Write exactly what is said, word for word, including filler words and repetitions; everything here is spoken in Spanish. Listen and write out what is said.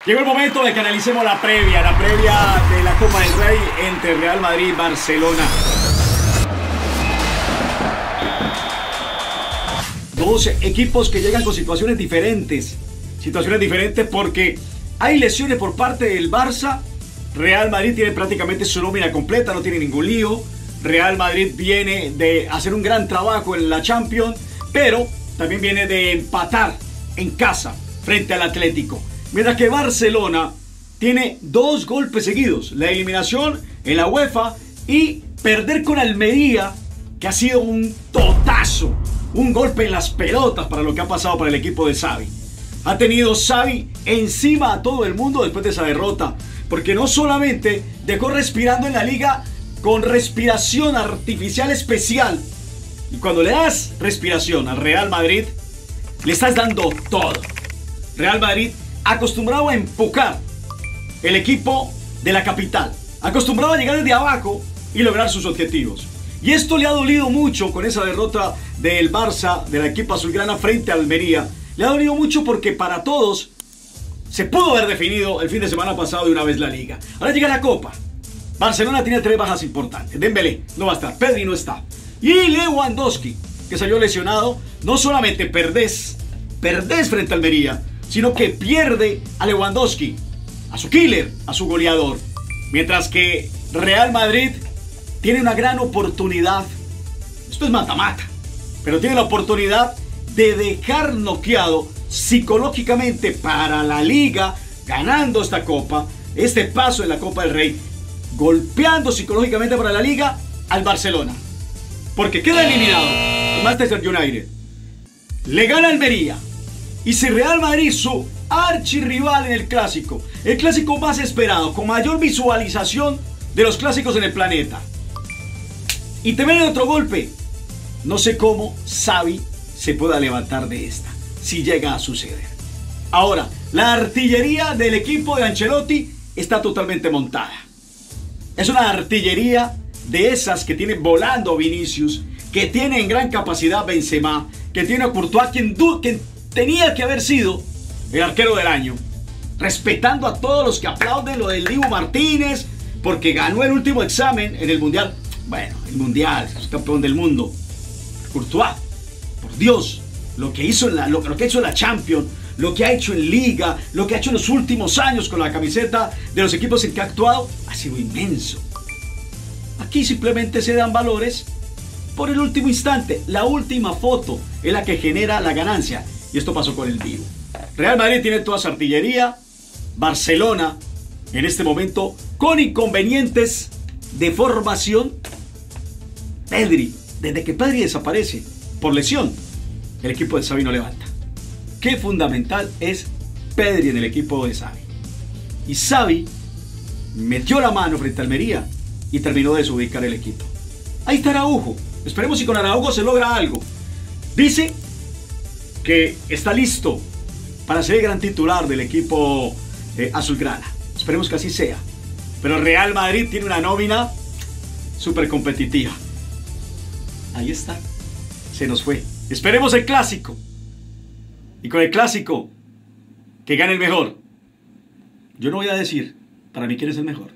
Llegó el momento de que analicemos la previa, la previa de la Copa del Rey entre Real Madrid y Barcelona. Dos equipos que llegan con situaciones diferentes. Situaciones diferentes porque hay lesiones por parte del Barça. Real Madrid tiene prácticamente su nómina completa, no tiene ningún lío. Real Madrid viene de hacer un gran trabajo en la Champions, pero también viene de empatar en casa frente al Atlético. Mientras que Barcelona tiene dos golpes seguidos. La eliminación en la UEFA y perder con Almería, que ha sido un totazo. Un golpe en las pelotas para lo que ha pasado para el equipo de Xavi. Ha tenido Xavi encima a todo el mundo después de esa derrota. Porque no solamente dejó respirando en la liga con respiración artificial especial. Y cuando le das respiración al Real Madrid, le estás dando todo. Real Madrid acostumbrado a empujar el equipo de la capital, acostumbrado a llegar desde abajo y lograr sus objetivos. Y esto le ha dolido mucho con esa derrota del Barça, del equipo azulgrana frente a Almería. Le ha dolido mucho porque para todos se pudo haber definido el fin de semana pasado de una vez la liga. Ahora llega la Copa. Barcelona tiene tres bajas importantes. Dembélé no va a estar, Pedri no está. Y Lewandowski, que salió lesionado. No solamente perdés, perdés frente a Almería, sino que pierde a Lewandowski, a su killer, a su goleador. Mientras que Real Madrid tiene una gran oportunidad. Esto es mata-mata, pero tiene la oportunidad de dejar noqueado psicológicamente para la liga, ganando esta copa, este paso en la Copa del Rey, golpeando psicológicamente para la liga al Barcelona. Porque queda eliminado el Manchester United. Le gana Almería. Y si Real Madrid, su archirrival en el clásico, el clásico más esperado, con mayor visualización de los clásicos en el planeta, y te viene otro golpe, no sé cómo Xavi se pueda levantar de esta, si llega a suceder. Ahora, la artillería del equipo de Ancelotti está totalmente montada. Es una artillería de esas que tiene volando Vinicius, que tiene en gran capacidad Benzema, que tiene a Courtois, quien, quien tenía que haber sido el arquero del año, respetando a todos los que aplauden lo del Dibu Martínez, porque ganó el último examen en el Mundial. Bueno, el Mundial, es campeón del mundo. Courtois, por Dios, lo que hizo en la, lo, lo que ha hecho en la Champions, lo que ha hecho en Liga, lo que ha hecho en los últimos años con la camiseta de los equipos en que ha actuado, ha sido inmenso. Aquí simplemente se dan valores por el último instante. La última foto es la que genera la ganancia. Y esto pasó con el Dibu. Real Madrid tiene toda su artillería. Barcelona, en este momento, con inconvenientes de formación. Pedri, desde que Pedri desaparece por lesión, el equipo de Xavi no levanta. Qué fundamental es Pedri en el equipo de Xavi. Y Xavi metió la mano frente a Almería y terminó de desubicar el equipo. Ahí está Araujo. Esperemos si con Araujo se logra algo. Dice que está listo para ser el gran titular del equipo eh, azulgrana. Esperemos que así sea. Pero Real Madrid tiene una nómina súper competitiva. Ahí está. Se nos fue. Esperemos el clásico. Y con el clásico, que gane el mejor. Yo no voy a decir para mí quién es el mejor.